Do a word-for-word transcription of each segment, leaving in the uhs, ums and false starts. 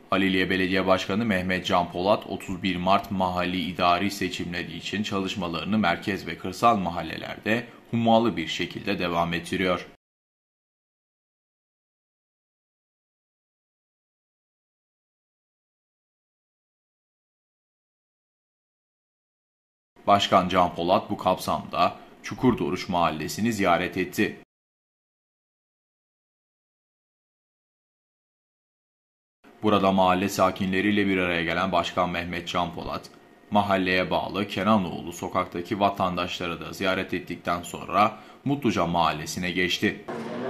Haliliye Belediye Başkanı Mehmet Can Polat, otuz bir Mart mahalli idari seçimleri için çalışmalarını merkez ve kırsal mahallelerde hummalı bir şekilde devam ettiriyor. Başkan Can Polat bu kapsamda Çukurdoruç Mahallesi'ni ziyaret etti. Burada mahalle sakinleriyle bir araya gelen Başkan Mehmet Can Polat, mahalleye bağlı Kenanoğlu sokaktaki vatandaşları da ziyaret ettikten sonra Mutluca Mahallesi'ne geçti.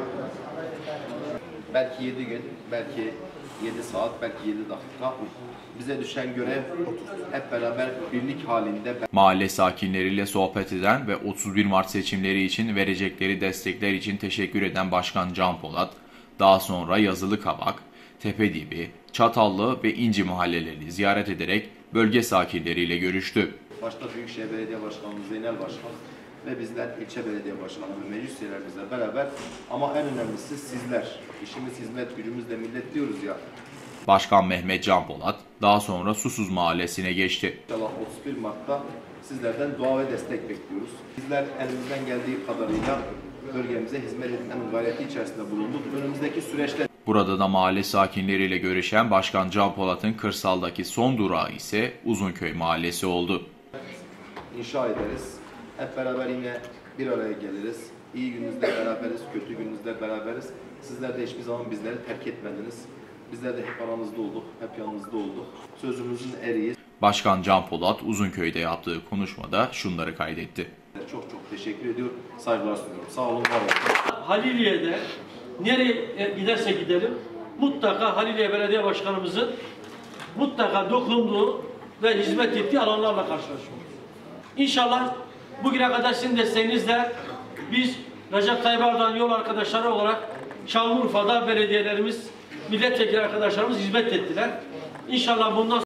Belki yedi gün, belki yedi saat, belki yedi dakika bize düşen görev hep beraber birlik halinde. Mahalle sakinleriyle sohbet eden ve otuz bir Mart seçimleri için verecekleri destekler için teşekkür eden Başkan Can Polat, daha sonra Yazılıkavak, Tepedibi, Çatallı ve İnci mahallelerini ziyaret ederek bölge sakinleriyle görüştü. Başta Büyükşehir Belediye Başkanımız Zeynel Başkan ve bizler ilçe belediye başkanı ve meclis üyelerimizle beraber, ama en önemlisi sizler. İşimiz hizmet, gücümüz de millet diyoruz ya. Başkan Mehmet Can Polat daha sonra Susuz Mahallesi'ne geçti. İnşallah otuz bir Mart'ta sizlerden dua ve destek bekliyoruz. Bizler elimizden geldiği kadarıyla bölgemize hizmet etmenin gayreti içerisinde bulunduk. Önümüzdeki süreçte Burada da mahalle sakinleriyle görüşen Başkan Can Polat'ın kırsaldaki son durağı ise Uzunköy Mahallesi oldu. İnşa ederiz. Hep beraber yine bir araya geliriz. İyi gününüzde beraberiz, kötü gününüzde beraberiz. Sizler de hiçbir zaman bizleri terk etmediniz. Bizler de hep aramızda olduk, hep yanınızda olduk. Sözümüzün eriyiz. Başkan Can Polat Uzunköy'de yaptığı konuşmada şunları kaydetti. Çok çok teşekkür ediyorum. Saygılar sunuyorum. Sağ olun, var olun. Haliliye'de nereye giderse gidelim mutlaka Haliliye Belediye Başkanımızın mutlaka dokunduğu ve hizmet ettiği alanlarla karşılaşıyoruz. İnşallah bugüne kadar sizin desteğinizle biz Recep Tayyip Erdoğan yol arkadaşları olarak Şanlıurfa'da belediyelerimiz, milletvekili arkadaşlarımız hizmet ettiler. İnşallah bundan